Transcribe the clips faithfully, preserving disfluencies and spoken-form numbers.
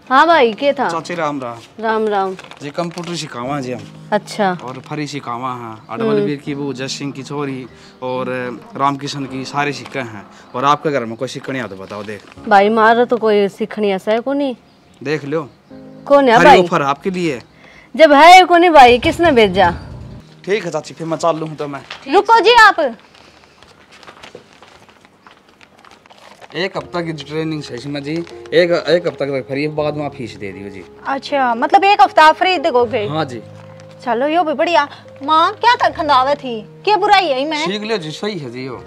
हाँ भाई के था चाची राम राम राम राम जी कंप्यूटर सिखावा जी हम। अच्छा और फरी सिखावा हैं अडवलवीर की वो जस सिंह की छोरी और रामकिशन की सारे सिक्के हैं। और आपके घर में कोई सीखनी है तो बताओ। देख भाई मारा तो कोई सीखनी ऐसा है को नहीं देख लो कौन है भाई ऑफर आपके लिए जब है को नहीं भाई किसने भेजा। ठीक है चाची फिर मैं चालू हूँ तो मैं रुको जी आप एक हफ्ता की ट्रेनिंग सही में जी एक एक हफ्ता के फिर बाद में फीस दे दियो जी। अच्छा मतलब एक हफ्ता फ्री दोगे। हाँ जी चलो यो भी बढ़िया। माँ क्या तक खंदावे थी क्या बुराई है मैं सीख लियो जी सही है जी। यो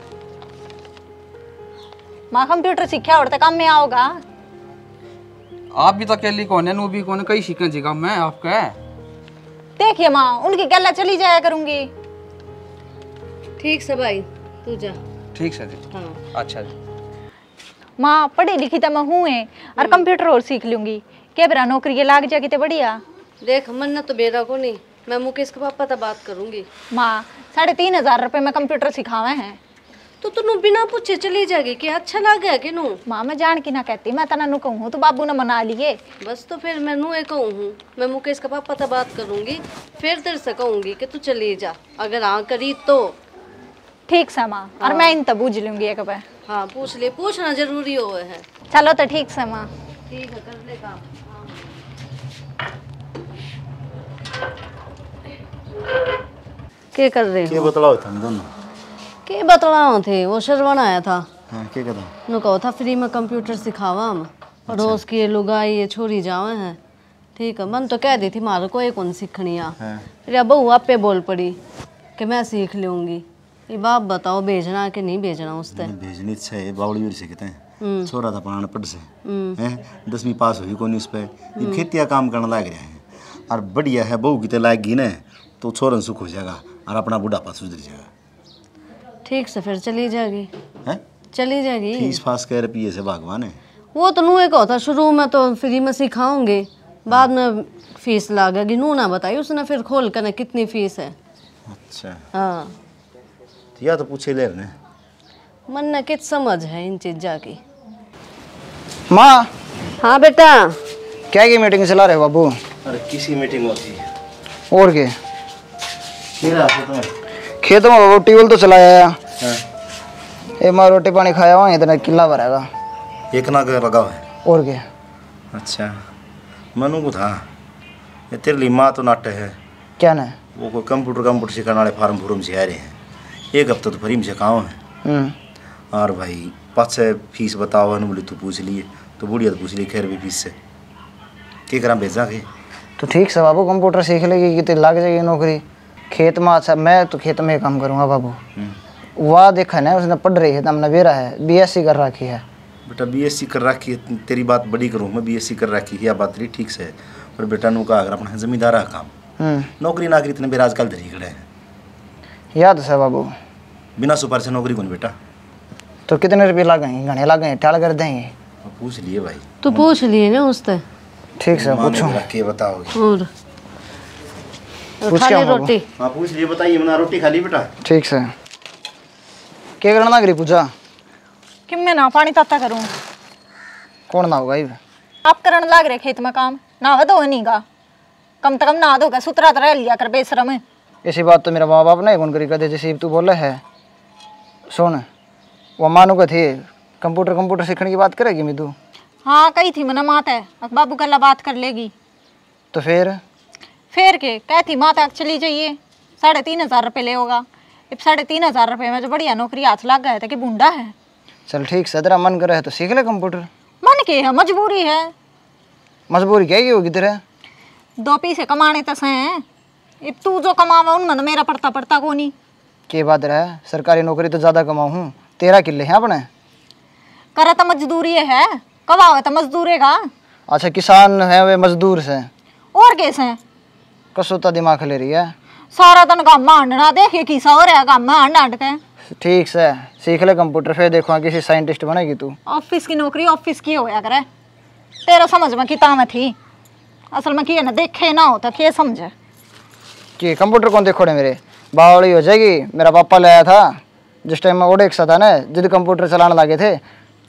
माँ कंप्यूटर सीखा और काम में आओगा। आप भी तो अकेली कौन है नू भी कौन कई सीखे जी काम में आपका। देखिए माँ उनकी गला चली जाया करूंगी। ठीक से भाई तू जा। ठीक है जी। हाँ अच्छा जी माँ पढ़ी लिखी तो मैं हूँ है और कंप्यूटर और सीख लूंगी क्या बरा नौकरी के लाग जाएगी तो बढ़िया। देख मन तो बेरा को नहीं मैं मुकेश के पापा तो बात करूंगी। माँ साढ़े तीन हजार रुपये में कंप्यूटर सिखावे हैं तो तू बिना पूछे चली जाएगी क्या अच्छा लगे कि नू। माँ मैं जान की ना कहती मैं तना नु कहूँ तो बाबू ने मना लिए बस तो फिर मैं नू कहूँ हूँ मैं मुकेश का पापा तो बात करूंगी फिर तेरे से कहूंगी कि तू चली जा अगर हाँ करी तो ठीक से माँ। और मैं इन तब बूझ लूंगी एक बार। हाँ पूछ ले पूछना जरूरी हो है। चलो तो ठीक से माँ। ठीक है कर ले काम। क्या कर रहे हो के बतलाओ था दोनों के बतलाओ थे वो शरवण आया था। हाँ के कहता नु कहो था फ्री में कंप्यूटर सिखावा हम अच्छा। रोज की ये लुगाई ये छोरी जावे हैं ठीक है मन तो कह दी थी मारे को एक कौन सीखनी आ हाँ। फिर अब बहू आप पे बोल पड़ी कि मैं सीख लूंगी। ये बाप बताओ भेजना कि नहीं भेजना उससे भेजनी इच्छा है बावड़ी वीर से कहते हैं छोरा था पढ़ाना पढ़ से हैं दसवीं पास हुई कोनी उस पर ये खेतिया काम करने लग रहे हैं और बढ़िया है बहू की तो लाग गई ना तो छोरन सुख हो जाएगा और अपना बुढ़ापा सुधर जाएगा। ठीक से फिर चली जाएगी हैं चली जाएगी फीस फास कह रुपये से भगवान है वो तो नूहे का था शुरू में तो फ्री में सिखाऊंगे बाद में फीस लागेगी नू ना बताई उसने फिर खोल कर ना कितनी फीस है। अच्छा हाँ तो या तो पूछे ले रहे मन ने कित समझ है इन चीजा की। माँ हाँ बेटा क्या की मीटिंग चला रहे हो बाबू। अरे किसी मीटिंग होती है और के तुम्हें खेतों में बाबू ट्यूबवेल तो चलाया हाँ। ए माँ रोटी पानी खाया हुआ इतना किला भरेगा एक ना कर लगा है और के। अच्छा मनु को था ये तेरे लिए माँ तो नाट्य है क्या ना वो कोई कंप्यूटर कंप्यूटर सिखाने वाले फार्म फूरम से आ रहे हैं एक हफ्ता तो फ्री में सिखाओ है और भाई पाँच से फीस बताओ है बोले तू पूछ लिए तो बुढ़िया तो पूछ ली खैर भी फीस से क्या करा भेजा के तो ठीक से बाबू कंप्यूटर सीख लेगी कि तेरे लग जाएगी नौकरी खेत में। अच्छा मैं तो खेत में ही काम करूँगा बाबू। वह देखा ना उसने पढ़ रही है तमने बेरा है बीएससी कर रखी है बेटा बीएससी कर रखी है तेरी बात बड़ी करूँ मैं बीएससी कर रखी है या बात तेरी ठीक से पर बेटा नु का अगर अपना जमींदार है काम नौकरी नाकरी इतने बेरा आजकल धरी खड़े हैं याद है बाबू बिना सुपारी से नौकरी कौन बेटा। तो कितने रुपये लगेंगे घने लगेंगे टाल कर देंगे पूछ लिए भाई तो पूछ लिए ना उससे ठीक से पूछो के बताओगे और पूछ खा क्या ले बाबू? रोटी हाँ पूछ लिए बताइए मना रोटी खा ली बेटा ठीक से क्या करना लग रही पूजा कि मैं ना पानी ताता करूँ कौन ना होगा ये आप करने लग रहे खेत में काम ना दो नहीं गा कम से कम ना दो सुतरा तो रह लिया कर बेशरम। ऐसी बात तो मेरा माँ बाप नहीं कौन करी कहते जैसे तू बोले है। सुन वो मानू का थे कंप्यूटर कंप्यूटर सीखने की बात करेगी मैं तू। हाँ कही थी मना माता है बाबू कल्ला बात कर लेगी तो फिर फिर के कहती माता चली जाइए साढ़े तीन हजार रुपये ले होगा अब साढ़े तीन हजार रुपये में जो बढ़िया नौकरी हाथ लग गया था कि बूंदा है। चल ठीक से तेरा मन करे है तो सीख ले कंप्यूटर। मन के है मजबूरी है। मजबूरी क्या ही होगी तेरे दो पैसे कमाने तस हैं अब तू जो कमावा उनमें तो मेरा पड़ता पड़ता को नहीं के बात रहा सरकारी नौकरी तो ज़्यादा कमाऊ हूँ तेरह किले हैं अपने करा तो मजदूरी है कब आओ तो मजदूरे का। अच्छा किसान है वे मजदूर से और कैसे हैं कसोता दिमाग ले रही है सारा दिन काम में हांडना देखिए किसा हो रहा है काम में हांड हांड के। ठीक से सीख ले कंप्यूटर फिर देखो किसी साइंटिस्ट बनेगी तू। ऑफिस की नौकरी ऑफिस की होया करे तेरा समझ में किता में थी असल में किए ना देखे ना होता कि समझे कि कंप्यूटर कौन देखो रे मेरे बावड़ी हो जाएगी। मेरा पापा लाया था जिस टाइम में ओडेक्सा था ना जिद कंप्यूटर चलाने लगे थे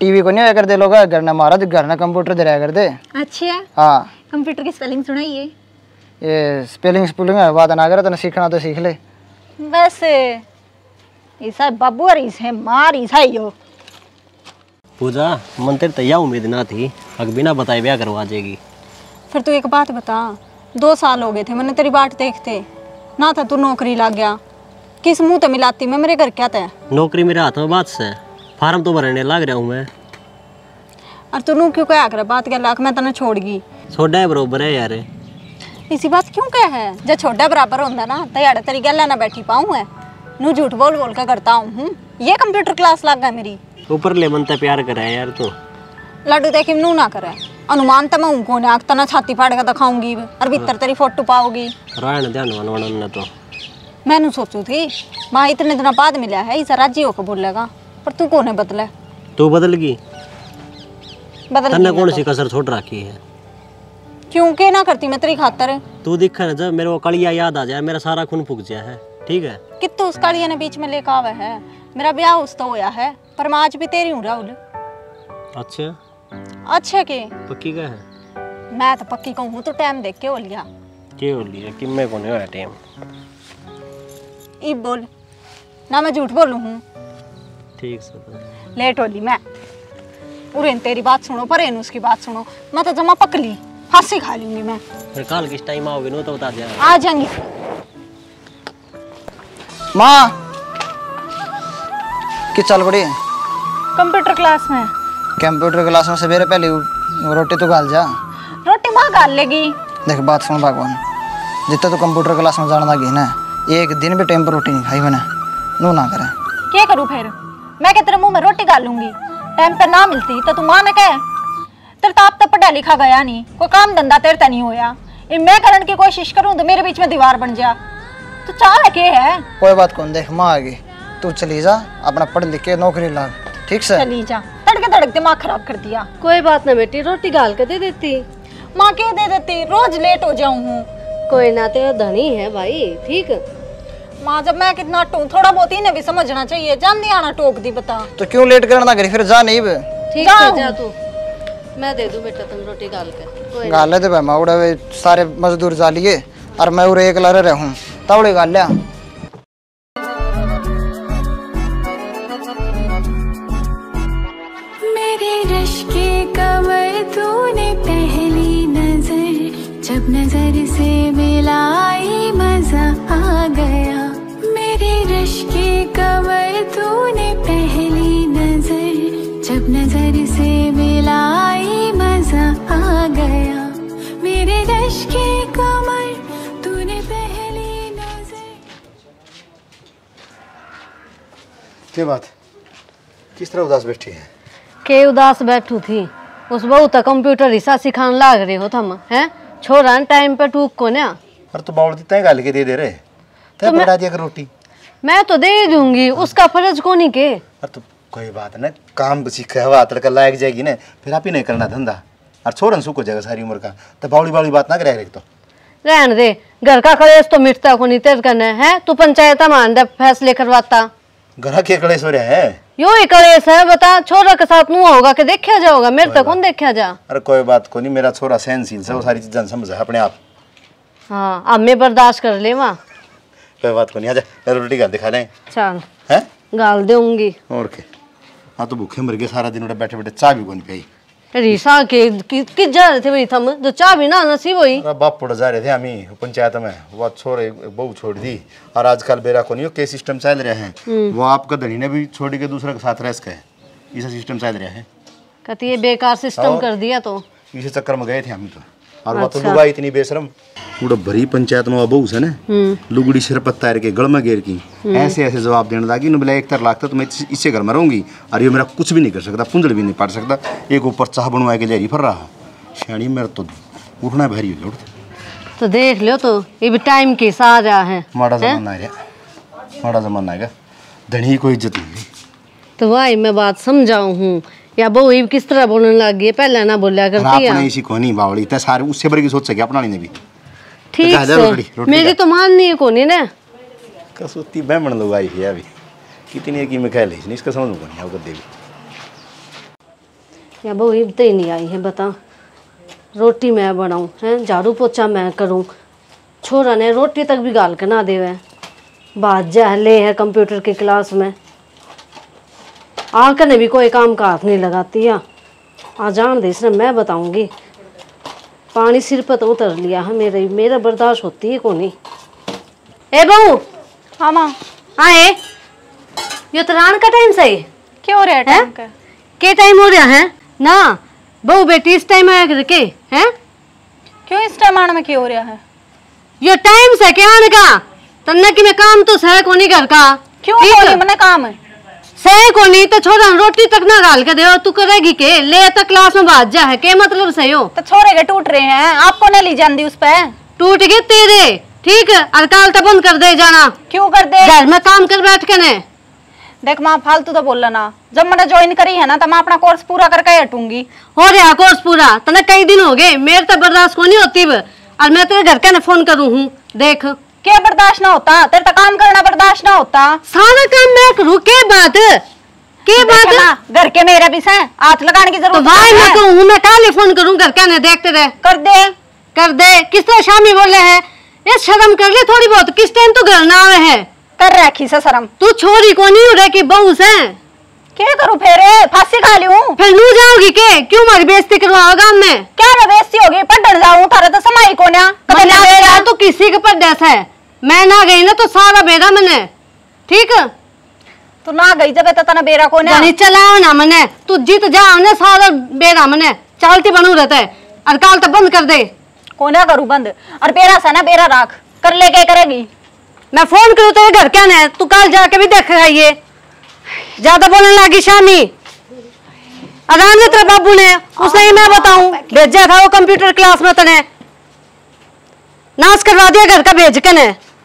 टीवी को नहीं होया कर दे लोग घर ना मारा घर ना कंप्यूटर दे रहा कर दे। अच्छा हाँ कंप्यूटर की स्पेलिंग सुनाइए। ये स्पेलिंग स्पेलिंग है बात ना करे तो सीखना तो सीख ले। वैसे ऐसा बाबू और इसे मार ऐसा ही हो। पूजा मन तेरे तैयार उम्मीद ना थी अगर बिना बताए ब्याह करवा जाएगी। फिर तू एक बात बता, दो साल हो गए थे मैंने तेरी बाट देखते ना था, तू नौकरी लग गया किस मुंह तो मिलाती मैं मेरे घर क्या था। नौकरी मेरे हाथ में बात से फार्म तो भरने लग रहा हूँ मैं। और तू क्यों क्या कर बात क्या लाख मैं तने छोड़ गई। छोटा है बरोबर है यार। इसी बात क्यों कह है जब छोटा बराबर होता ना तो यार तेरी गल ना बैठी पाऊँ है नू झूठ बोल बोल कर करता हूँ। ये कंप्यूटर क्लास लग गया मेरी ऊपर ले मन प्यार करे यार तू। लड्डू देखी नू ना करे अनुमान तो मैं उनको ना तना छाती फाड़ कर दिखाऊंगी और भीतर तेरी फोटो पाओगी। रायन ध्यान वन तो मैंने सोचू थी माँ इतने दिन बाद मिला है इसे राजी होकर बोलेगा पर तू कौन है बदले। तू बदल गई बदल तन्ने कौन सी कसर छोड़ रखी है। क्यों के ना करती मैं तेरी खातर। तू दिखा ना जब मेरे को कलिया याद आ जाए मेरा सारा खून फूक जाए है ठीक है। कितु उस कालिया ने बीच में लेकर आवे है मेरा ब्याह उस तो होया है पर मैं आज भी तेरी हूँ राहुल। अच्छा अच्छा के पक्की का है मैं तो पक्की कहूँ तो टाइम देख के हो लिया के हो लिया कि मैं कौन है टाइम इब बोल ना मैं झूठ बोलूँ हूँ। ठीक से लेट हो ली मैं उरेन तेरी बात सुनो पर इन उसकी बात सुनो मैं तो जमा पक ली फांसी खा लूंगी मैं। फिर कल किस टाइम आओगे नो तो बता दे। आ जाएंगी माँ कि चल पड़ी कंप्यूटर क्लास में। कंप्यूटर क्लास में सवेरे पहले रोटी तो गाल जा। रोटी माँ गाल लेगी। देख बात सुन भगवान जितना तू कंप्यूटर क्लास में जाना लगी ना एक दिन भी टाइम पर रोटी नहीं खाई मैंने नू ना करे। क्या करूँ फिर मैं क्या तेरे मुंह में रोटी गाल लूंगी टाइम पर ना मिलती तो तू माँ ने कहे तेरे तो आप तक पढ़ा लिखा गया नहीं कोई काम धंधा तेरे तो नहीं होया मैं करने की कोशिश करूँ तो मेरे बीच में दीवार बन जा तो चाह के है। कोई बात कौन देख माँ आ गई तू चली जा अपना पढ़ लिख के नौकरी लाग ठीक से। चली जा तड़के तड़क दिमाग खराब कर दिया। कोई बात ना बेटी रोटी गाल के दे देती। माँ के दे देती रोज लेट हो जाऊँ हूँ। कोई ना तेरा धनी है भाई ठीक। माँ जब मैं कितना टू थोड़ा बहुत इन्हें भी समझना चाहिए जान नहीं आना टोक दी बता। तो क्यों लेट करना करी फिर जा नहीं बे ठीक है जा तू मैं दे दूं बेटा तुम रोटी गाल के। गाले दे भाई माउड़ा वे सारे मजदूर जा लिए और मैं उरे एक लरे रहूं तवड़े गाल लिया। मेरे रश के कमर तूने पहली नजर जब नजर से मिलाई मजा आ गया। मेरे रश के कमर तूने पहली नजर जब नजर से मिलाई मजा आ गया। मेरे रश के कमर तूने पहली नजर। क्या बात किस तरह उदास बैठी है। के उदास बैठू थी उस बहू तक कंप्यूटर हिस्सा सिखाने लाग रहे हो तुम हैं छोरा टाइम पे टूक को ना। और तो बावल तय गाल के दे दे रहे तय बढ़ा दिया कर रोटी। मैं तो दे दूंगी उसका फर्ज को नहीं के। और तो कोई बात ना काम सीखा हुआ तड़का लायक जाएगी ना फिर आप ही नहीं करना धंधा और छोड़न सुख हो जाएगा सारी उम्र का तो बावली बावली बात ना करे तो रहने दे घर का कलेश तो मिटता को नहीं तेज करना है तू पंचायत मान दे फैसले करवाता। घर के कलेश हो रहा है यो ही कलेश है बता छोरा के साथ मुँह होगा कि देखा जाओगा मेरे तक कौन देखा जा। अरे कोई बात को नहीं मेरा छोरा सहनशील से वो सारी चीजें समझ है अपने आप। हाँ अब मैं बर्दाश्त कर ले वहाँ कोई बात को नहीं आजा रोटी गाल दिखा दें चल है गाल दूंगी। और के हाँ तो भूखे मर गए सारा दिन उड़े बैठे बैठे चाय भी कौन पियाई। रीसा के कि, कि जा रहे थे भाई थम तो चाय भी ना नसीब हुई। अरे बाप पड़ जा रहे थे हम ही पंचायत में वो छोरे बहू छोड़ दी और आजकल बेरा को नहीं के सिस्टम चल रहे हैं वो आपका धनी ने भी छोड़ के दूसरे के साथ रह सके इसे सिस्टम चल रहा है। कहती ये बेकार सिस्टम कर दिया तो इसे चक्कर में गए थे हम तो और वो तो लुगाई इतनी बेशरम उड़ा भरी पंचायत में बहू से ना लुगड़ी सिर पत्ता के गल में घेर की ऐसे ऐसे जवाब देने लगी न बोला एक तर लागता तो मैं इससे घर में रहूंगी और ये मेरा कुछ भी नहीं कर सकता पुंजड़ भी नहीं पाट सकता एक ऊपर चाह बनवा के जारी फिर रहा श्याणी मेरा तो उठना भारी हो जाता। तो देख लो तो ये भी टाइम के साथ रहा है माड़ा जमाना है माड़ा जमाना है धनी को इज्जत नहीं तो भाई मैं बात समझाऊं हूँ या बहू ये किस तरह बोलने लग गई पहले ना बोलिया करती है। इसी को नहीं बावड़ी ते सारे उससे बड़ी की सोच सके अपना नहीं भी ठीक से मेरी तो माननी है कोनी ना कसुती बैमण लोग आई है अभी कितनी की मैं कह ली इसका समझ को नहीं आओ देवी या बहू इब ही नहीं आई है, बता। रोटी मैं बनाऊँ हैं, झाड़ू पोछा मैं करूँ, छोरा ने रोटी तक भी गाल के ना देवे। बात जहले है कंप्यूटर की क्लास में, आकर ने भी कोई काम का हाथ नहीं लगाती है। आ जान दे इसने, मैं बताऊंगी। पानी सिर पर तो उतर लिया है मेरे, मेरा बर्दाश्त होती है को नहीं। ए बहू। हाँ माँ। आए, ये तो रान का टाइम सही क्या हो रहा है टाइम का? के टाइम हो रहा है ना बहू बेटी, इस टाइम आया करके हैं? क्यों इस टाइम आने में क्या हो रहा है? ये टाइम से क्या आने का तन्ने की मैं काम तो सह को नहीं घर का। क्यों कोनी मने काम है? सह को नहीं तो छोरा रोटी तक ना गाल के दे, तू करेगी के? ले तक क्लास में बात जा है के मतलब सही हो? तो छोरे के टूट रहे हैं, आपको न ली जाती उस पे। टूट गए तेरे, ठीक है, अड़काल तो बंद कर दे जाना। क्यों कर दे? घर में काम कर बैठ के ने। देख माँ फालतू तो बोल ना, जब मैंने ज्वाइन करी है ना तो मैं अपना कोर्स पूरा करके हटूंगी। हो रहा कोर्स पूरा तने कई दिन हो गए, मेरे तो बर्दाश्त को नहीं होती। और मैं तेरे घर के ना फोन करूँ हूँ, देख क्या बर्दाश्त ना होता? तेरे तो काम करना बर्दाश्त ना होता? सारा काम मैं करूँ, के बात के बात? घर के मेरे भी से हाथ लगाने की जरूरत तो भाई मैं कहूँ हूँ, मैं काले फोन करूँ घर के ना, देखते रहे। कर दे कर दे। किस तरह शामी बोले है, ये शर्म कर ले थोड़ी बहुत, किस टाइम तू घर ना आवे है? कर रखी से शर्म। तू छोरी को नहीं उड़े की बहू से क्या करूँ फिर? फांसी खा ली हूँ फिर नू जाओगी के? क्यों हमारी बेइज्जती करवाओ गांव में? क्या मैं बेइज्जती होगी? पढ़ने जाऊँ थारा तो समाई को ना तो किसी के पर डस है, मैं ना गई ना तो सारा बेरा मने, ठीक है? तू ना गई जब तो तना बेरा को ना चलाओ ना मने, तू जीत जाओ ना सारा बेरा मने, चालती बनू रहता है। अड़काल तो बंद कर दे। को ना करूँ बंद, और बेरा से ना बेरा राख कर ले के करेगी। मैं फोन करूँ तेरे घर क्या ना, तू कल जाके भी देख आइए। ज्यादा बोलने लगी शामी, आराम ने तेरे बाबू ने, उसने ही मैं बताऊं भेजा था वो कंप्यूटर क्लास में, तने नाश करवा दिया घर का भेज के ने।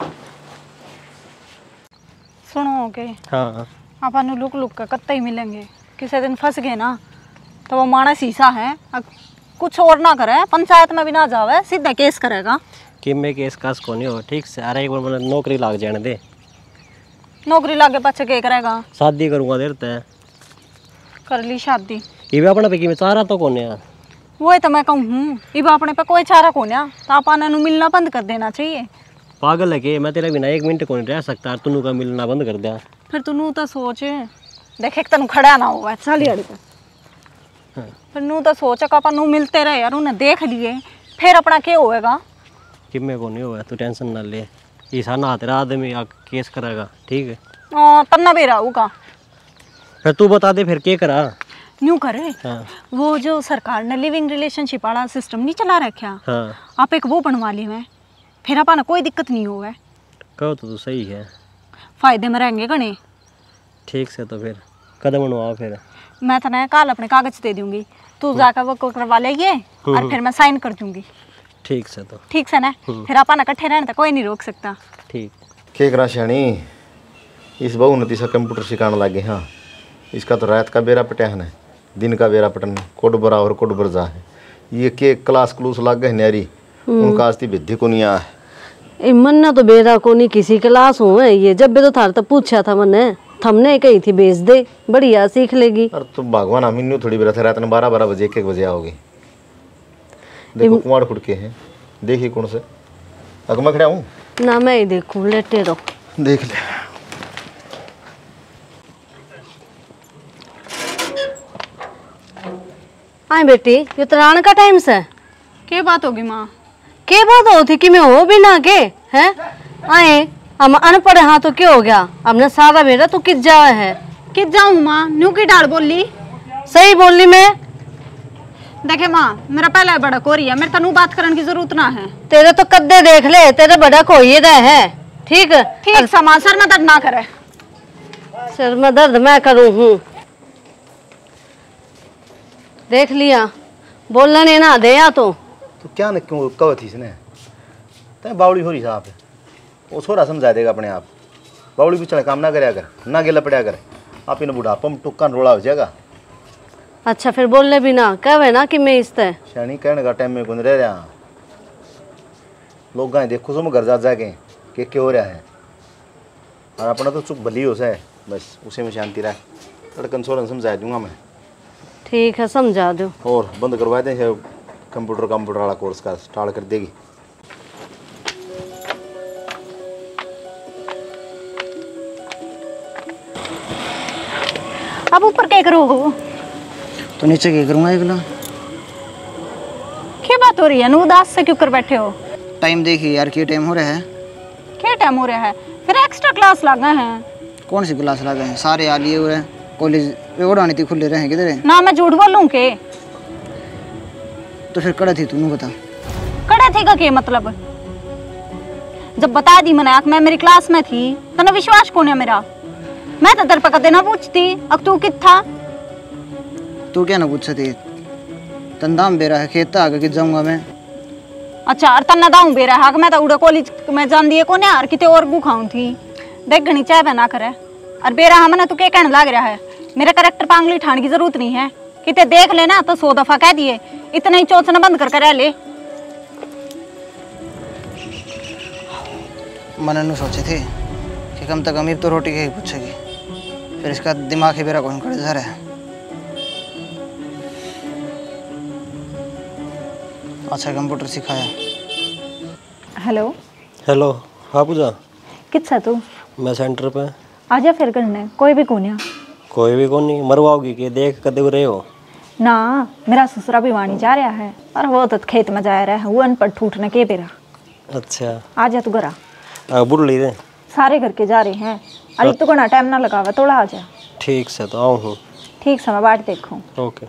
सुनो के हाँ अपन लुक लुक कर कत्ते ही मिलेंगे, किसी दिन फंस गए ना तो वो माना शीशा है, कुछ और ना करे, पंचायत में भी ना जावे, सीधा केस करेगा। कि मैं केस कास को नहीं हो, ठीक से? अरे एक बार मैंने नौकरी लाग जाने दे। नौकरी लागे बच्चे क्या करेगा? शादी करूँगा देर तय कर ली शादी। ये भी अपना पे की मैं चारा तो कौन है? वो तो मैं कहूँ इब अपने पे कोई चारा को ना, तो अपन मिलना बंद कर देना चाहिए। पागल है कि मैं तेरे बिना एक मिनट को नहीं रह सकता, तुनू का मिलना बंद कर दिया। फिर तू तो सोच, देखे तेन खड़ा ना हुआ चल अड़ी पे, फिर नू तो सोच अपन नू मिलते रहे यार, उन्हें देख लिए फिर अपना क्या होएगा? कि मैं को नहीं हुआ, तू टेंशन ना ले, ईसा ना तेरा आदमी आ केस करेगा, ठीक है? हाँ तब ना बेरा होगा। फिर तू बता दे फिर क्या करा? न्यू करे हाँ। वो जो सरकार ने लिविंग रिलेशनशिप वाला सिस्टम नहीं चला रखा, हाँ। आप एक वो बनवा ली मैं, फिर अपना कोई दिक्कत नहीं होगा। कहो तो तू सही है, फायदे में रहेंगे गणे। ठीक से तो फिर कदम बनवा, फिर मैं तो ना कल अपने कागज दे दूंगी, तू जाकर वो करवा लेगी और फिर मैं साइन कर दूंगी। ठीक से तो ठीक से ना, फिर अपन इकट्ठे रहने तो कोई नहीं रोक सकता। ठीक। के करा श्याणी, इस बहु नती से कंप्यूटर सिखाने लगे। हाँ इसका तो रात का बेरा पटहन है, दिन का बेरा पटन कोड बरा और कोड बरजा है। ये के क्लास क्लूस लग गए न्यारी, उनका आस्ती विद्धि को नहीं आ है। मन्ना तो बेरा को नहीं किसी क्लास हो है ये, जब भी तो थार तो पूछा था मैंने, थमने कही थी बेच दे, बढ़िया सीख लेगी। अरे तो भगवान हम थोड़ी बेरा था, रात में बारह बारह बजे एक एक बजे आओगे। देखो कुमार खुड़के हैं, देखिए कौन से अग मैं खड़ा हूँ ना, मैं ही देखूं, लेटे रहो, देख ले। आए बेटी, ये तो रान का टाइम से क्या बात होगी माँ? क्या बात होती कि मैं हो भी ना के हैं? आए हम अनपढ़, हाँ तो क्या हो गया, हमने सारा बेरा तो किस जावा है? किस जाऊँ माँ? न्यू की डाल बोली सही बोली मैं। देखे माँ मेरा पहला बड़ा कोरी है, मेरे तनु बात करने की जरूरत ना है। तेरे तो कद्दे देख ले, तेरे बड़ा कोई रहे है, ठीक है? ठीक समा सर में दर्द ना करे। सर में दर्द मैं करूँ हूँ, देख लिया, बोलने ना दे या तो तो क्या न क्यों कहो थी इसने, तय बावड़ी हो रही साहब, वो छोरा समझा देगा अपने आप। बावड़ी भी चले काम ना करे कर, ना गेला पड़ा कर, आप इन बुढ़ापा में टुक्का रोड़ा हो जाएगा। अच्छा फिर बोलने भी ना कहे ना कि मैं इस तरह श्याणी कहने का टाइम में गुन रह रहा, लोग गाय देखो सो घर जा जाके के क्या हो रहा है, और अपना तो चुप भली हो सा है, बस उसे में शांति रहे। लड़कन सोरन समझा दूंगा मैं। ठीक है समझा दो। और बंद करवा दें कंप्यूटर कंप्यूटर वाला कोर्स का स्टार्ट कर देगी। अब ऊपर क्या करोगे? तो नीचे क्या करूँगा अगला? क्या बात हो रही है? उदास से क्यों कर बैठे हो? टाइम देखिए यार, क्या टाइम हो रहा है? क्या टाइम हो रहा है? फिर एक्स्ट्रा क्लास लगा है। कौन सी क्लास लगा है? सारे आ लिए हुए हैं कॉलेज उड़ानी थी, खुले रहे किधर है? ना मैं झूठ बोलूं के? तो फिर कड़ा थी तूने बता। कड़ा थी का क्या मतलब? जब बता दी मैंने मैं मेरी क्लास में थी तो ना विश्वास कौन है मेरा? मैं तो तेरे पकड़ देना पूछती। अब तू कित था? तू क्या ना पूछ सकती? तंदाम बेरा है खेत आगे कि जाऊंगा मैं। अच्छा और तन्ना दाऊं बेरा है मैं तो उड़ा कॉलेज में जान दिए कोने यार किते और गुखाऊं थी। देख घनी चाय बना करे और बेरा हमने तू क्या कहने लग रहा है? मेरा कैरेक्टर पांगली ठाण की जरूरत नहीं है। किते देख लेना तो सौ दफा कह दिए, इतना ही चोचना बंद कर कर ले। मन ने सोचे थे कि कम तक अमीर तो रोटी के ही पूछेगी, फिर इसका दिमाग ही मेरा कौन करे जा रहा है। अच्छा कंप्यूटर सिखाया। हेलो हेलो हाँ पूजा, कितना तू? मैं सेंटर पे। आजा फिर करने कोई भी कोनिया। कोई भी कौन नहीं मरवाओगी कि देख कदे रहे हो ना? मेरा ससुरा भी वाणी जा रहा है और वो तो खेत में जा रहा है, वो अनपढ़ ठूठने के बेरा। अच्छा आजा तू घरा। बुढ़ ली रे सारे घर के जा रहे हैं। अरे तू कोना टाइम ना लगावा, थोड़ा आजा। ठीक से तो आऊँ हूँ। ठीक से मैं बाट देखूँ। ओके।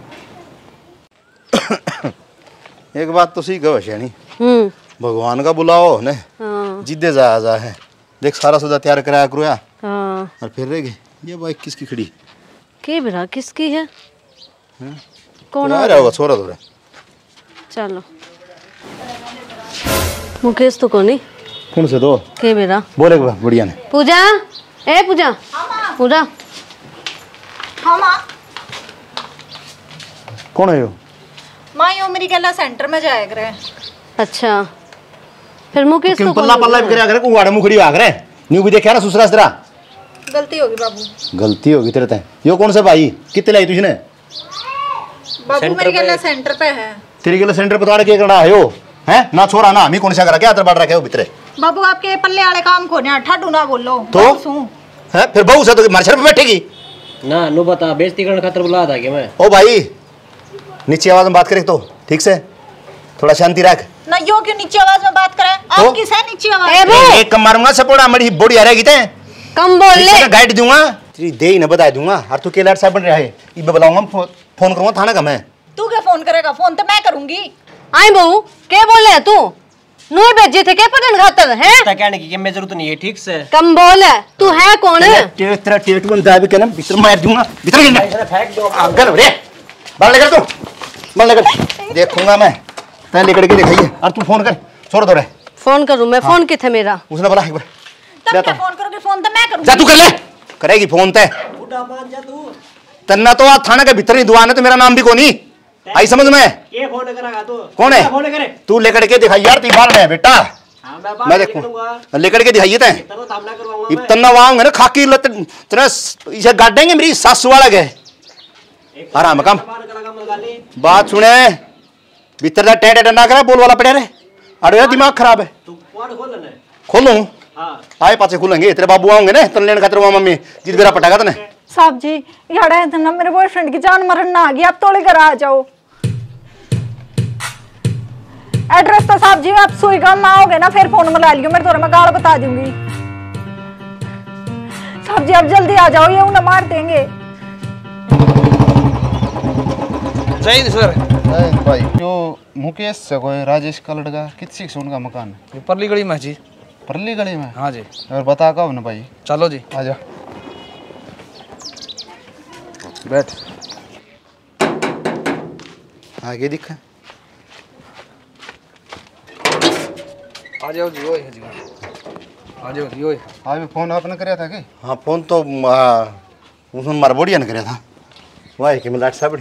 एक बात तो सीख वैशानी, हम्म भगवान का बुलाओ ने हाँ जिद्दे जा जा है। देख सारा सौदा तैयार कराया करो या हाँ। और फिर रह गए ये बाइक किसकी खड़ी? के बेरा किसकी है? हैं? कौन आ आ रहा होगा छोरा थोड़ा। चलो मुकेश तो कोनी कौन से दो के बेरा बोले बढ़िया ने। पूजा ए पूजा पूजा हाँ माँ। कौन है यो? माँ यो मेरी गला सेंटर में जाया करे। अच्छा फिर मुकेश तो पल्ला पल्ला भी करे को वाड़ा मुखड़ी आ करे न्यू भी देखा ना ससुरा ससुरा। गलती होगी बाबू। गलती होगी तेरे ते। यो कौन सा भाई कितने लाई तुझने? बाबू मेरी गला सेंटर पे है। तेरी गला सेंटर पे तो के करना है यो हैं ना छोरा ना मी कौन सा करा क्या तेरे बाड़ रखे हो भीतर? बाबू आपके पल्ले वाले काम को ना ठाडू ना बोलो तो हैं फिर बहू से तो मार सर पे बैठेगी ना। नु बता बेइज्जती करने खातिर बुला था कि मैं। ओ भाई नीचे आवाज में बात करे तो ठीक से थोड़ा शांति रख ना। यो क्यों नीचे आवाज में बात करे? तो? आप किस है नीचे आवाज? ए एक कम मारूंगा सपोड़ा मड़ी बॉडी आ रहेगी ते कम बोल ले। गाइड दूंगा तेरी दे ही ना बता दूंगा। और तू केलर साहब बन रहा है ये मैं बुलाऊंगा फोन करूंगा थाना का मैं। तू क्या फोन करेगा? फोन तो मैं करूंगी। आई बहू के बोले तू नूर भेजे थे के पटन खातर है? ता कहने की मैं जरूरत नहीं है। ठीक से कम बोल तू है कौन? तेरा तेरा टेट बनता है कहना भीतर मार दूंगा भीतर गिरना फेंक दो अगर रे बाहर लेकर तू बाहर लेकर देखूंगा मैं तै लेकर के दिखाइए। और तू फोन कर छोड़ दो रे। फोन करूं मैं? फोन किथे मेरा? उसने बोला एक बार तब क्या फोन करोगे? फोन तो मैं करूंगी। जा तू कर ले करेगी फोन ते बुढ़ा मान जा तू। तन्ना तो आज थाना के भीतर नहीं दुआन है तो मेरा नाम भी कोनी आई समझ में। ये फोन करेगा तू? कौन है? फोन करे तू लेकर के दिखाई यार ती बाहर में बेटा। हां मैं बात मैं देखूं लेकर के दिखाइए तै तेरा सामना करवाऊंगा मैं। इतना वाऊंगा ना खाकी लत तेरा इसे गाड़ेंगे मेरी सासू वाला गए आराम काम बात सुने भीतर दा टेढ़े डंडा करा बोल वाला पड़े रे। अरे दिमाग खराब है। तू फोन खोल ले। खोलूं हां आए पाछे खुलेंगे तेरे बाबू आऊंगे ना तन लेने खातिर मम्मी जिद बेरा पटागा तने। साहब जी यार है ना मेरे बॉयफ्रेंड की जान मरण ना आ गई, आप तोड़े घर आ जाओ। एड्रेस तो साहब जी आप सुई गांव में आओगे ना फिर फोन मिला लियो, मैं थोड़ा मैं गाल बता दूंगी। साहब जी आप जल्दी आ जाओ, ये उन्हें मार देंगे। जय सर भाई जो मुकेश से कोई राजेश का लड़का कितनी से उनका मकान है? परली गली में जी। परली गली में? हाँ जी। और बता कब ना भाई। चलो जी आ जा बैठ। आगे दिखा आ जाओ जी। ओए जी आ जाओ जी। ओए आज फोन आपने कराया था कि? हाँ फोन तो उसने मार बोड़िया ने कराया था वाह कि मिलाट साबड़ी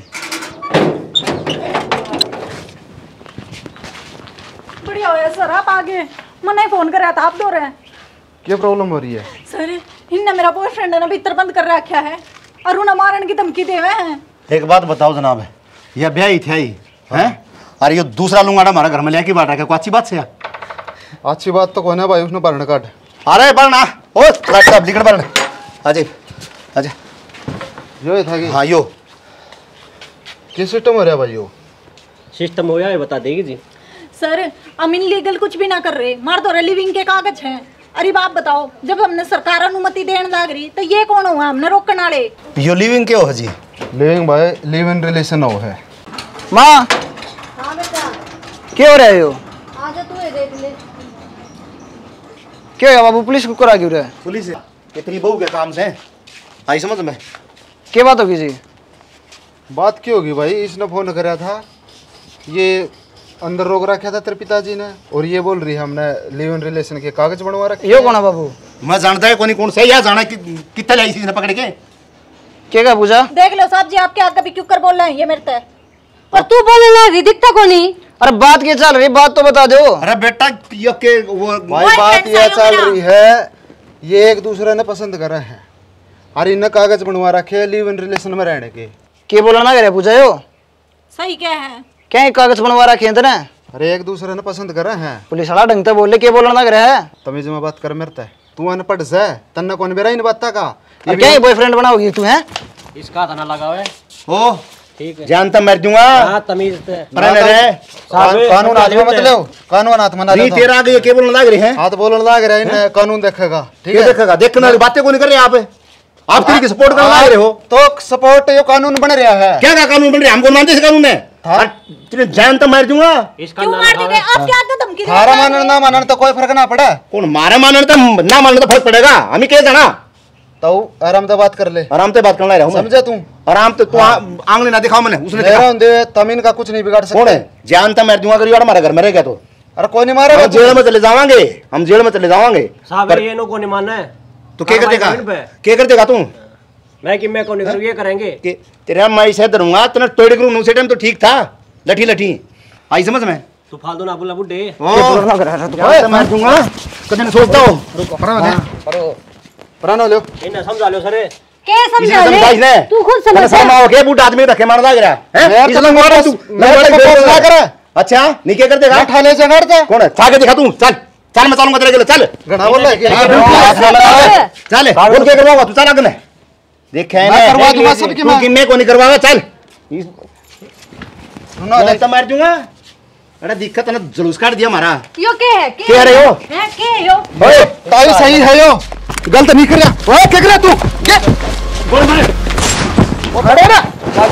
बढ़िया हो सर आप आगे मैंने फोन कराया था आप दो रहे। क्या प्रॉब्लम हो रही है? सर इनने मेरा बॉयफ्रेंड है ना भीतर बंद कर रखा है और उन्हें मारने की धमकी देवे हैं। एक बात बताओ जनाब, यह ब्याह ही थे ही हैं? अरे ये दूसरा लूंगा हमारा घर में लेके बांट रखा, कोई अच्छी बात से यार? अच्छी बात तो कोई ना भाई, उसने बरण काट। अरे बरना ओ लैपटॉप लिखड़ बरन अजय अजय यो ही था कि हाँ यो किस सिस्टम हो रहा है भाई? यो सिस्टम हो या बता देगी जी। सर हम इनलीगल कुछ भी ना कर रहे, मार दो लिविंग के कागज हैं। अरे बाप बताओ, जब हमने सरकार अनुमति देने लग रही तो ये कौन हुआ हमने रोकने वाले? यो लिविंग क्या हो जी? लिविंग भाई लिव इन रिलेशन हो है। माँ क्या हो रहा है? यो आजा तू देख ले। क्या है बाबू, पुलिस को करा क्यों रहा है? पुलिस है ये तेरी बहू के काम से आई समझ में? क्या बात होगी जी? बात क्यों होगी भाई, इसने फोन कराया था, ये अंदर रोक रखा था तेरे पिताजी ने, और ये बोल रही है हमने लिव इन रिलेशन के कागज बनवा रखे। यो कौन है बाबू? मैं जानता है कौन कौन से या जाना कि कितना लाई इसने पकड़ के? क्या का पूछा? देख लो साहब जी, आपके आगे भी क्यों कर बोल रहे हैं ये मेरे तय। पर तू बोलने लगी, दिखता कौन नहीं? अरे बात क्या चल रही, बात तो बता दो। अरे बेटा ये के वो भाई बात यह चल रही है, ये एक दूसरे ने पसंद करा है और इन्हें कागज बनवा रखे लिव इन रिलेशन में रहने के। क्या बोलना करे पूछा यो? सही क्या है? क्या कागज बनवा रखे हैं तेने? अरे एक दूसरे ने पसंद करा है। पुलिस वाला ढंग से बोले, क्या बोलना करे है? तमीज में बात कर मेरे, तू अनपढ़ से तन्ने कौन बेरा इन बात का? और क्या बॉयफ्रेंड बनाओगी तू? है इसका था ना लगाओ है। ओ ठीक है, जानता मर दूंगा। हाँ तमीज से। पराने रे कान- कानून हाथ में मत लो, कानून हाथ में ना नहीं लो। तेरा आगे ये क्या बोलने लग रहे हैं? हाथ बोलने लग रहा है, इन्हें कानून देखेगा। ठीक ये है, देखेगा, देखने वाली बातें कौन कर रहे हैं आप? आप किसी की सपोर्ट करने लग रहे हो? तो सपोर्ट ये कानून बन रहा है। क्या क्या कानून बन रहे हैं? हमको मानते इस कानून है? तेरे जान तो मार दूंगा। इसका क्यों ना मार लगाओ देते? है। आप क्या आते धमकी दे रहे थारा हैं? मानना ना मानना तो कोई फर्क ना पड़ा। कौन मारा मानना तो ना मानना तो फर्क पड़ेगा। हमें क्या जाना? तो आराम से बात कर ले, आराम से बात करना रहा हूं मैं। समझे तू? आराम से तू आंगली ना दिखाओ मैंने, उसने मेरा दिखा। होंदे तमीन का कुछ नहीं बिगाड़ कौन सकते। है? जान तो मार दूंगा अगर हमारे घर में रहेगा तो। अरे कोई नहीं मारेगा। हम जेल में चले जावांगे, हम जेल में चले जावांगे। साहब ये नो को नहीं मानना है तो क्या कर देगा? कार्रवाई इन पे। क्या कर देगा तू? मैं कि मैं को नहीं करूँ, ये करेंगे। कि तेरा मैं इसे धरूंगा तेना तोड़ करूं। उसे टाइम तो ठीक था, लठी लठी आई समझ में? तू फालतू ना बोला बुड्ढे। ओ जान तो मार दूंगा कभी सोचता हो। परानो लो, इन्हें समझा लो सर। क्या किसी समझा ने ले? समझाइस ने? तू खुद तने समझ शर्म आओ के बूढ़ा आदमी रखे मार लग रहा है? मैं इस तो लंग मारो तू मैं तो लंग बोल ना करे। अच्छा नहीं क्या कर देगा? मैं ठाले से गाड़ दे। कौन है? छाके दिखा तू, चल चल मैं चलूंगा तेरे के लिए, चल गड़ा बोल रहा है कि चल बोल के करवाऊंगा तू, चल आगे ने देख है मैं करवा दूंगा तू सबकी मैं। किन्ने को नहीं करवाएगा? चल सुनो मैं तो मार दूंगा। अरे दिक्कत है ना, जुलूस काट दिया हमारा। यो क्या है? क्या रहे हो? हैं क्या है यो? ओए ताई सही है यो, गलत नहीं कर रहा। ओए क्या कर रहा तू? क्या बोल मार वो खड़े ना,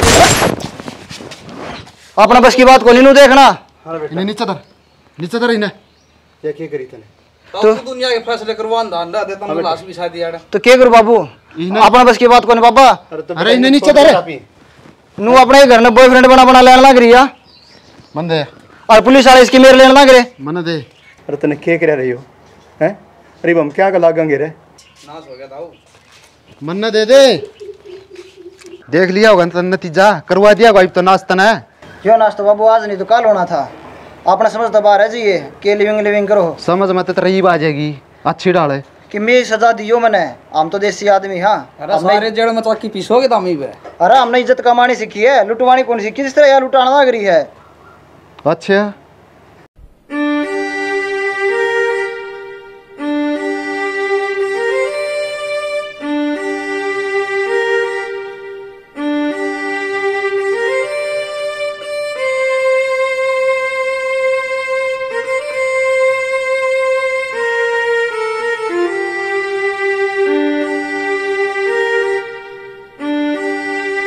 अपना बस की बात को नहीं देखना। इन्हें नीचे धर, नीचे धर इन्हें। ये क्या करी तने? तो दुनिया के फैसले करवा अंधा देता हूं, लाश बिछा दिया। तो क्या करूँ बाबू, अपना बस की बात को नहीं बाबा। अरे इन्हें नीचे धर। नू अपने घर में बॉयफ्रेंड बना बना लेने लग रही है, मन दे, और पुलिस वाले इसकी मेरे लेने लग रहे। मन दे। अरे तने क्या कर रही हो? हैं? अरे हम क्या कर लागेंगे रे? नाश हो गया था वो। मन दे दे, देख लिया होगा तो नतीजा करवा दिया भाई। तो नाश्ता है क्यों नाश्ता बाबू, आज नहीं तो कल होना था। आपने समझ तो बाहर है जी, ये के लिविंग लिविंग करो। समझ में तो रही आ जाएगी, अच्छी डाले कि मैं सजा दियो मैंने, हम तो देसी आदमी। हाँ अरे सारे जड़ में चक्की पीसोगे तो हमी पे। अरे हमने इज्जत कमानी सीखी है, लुटवानी कौन सीखी? जिस तरह यार लुटाना लग रही है। अच्छा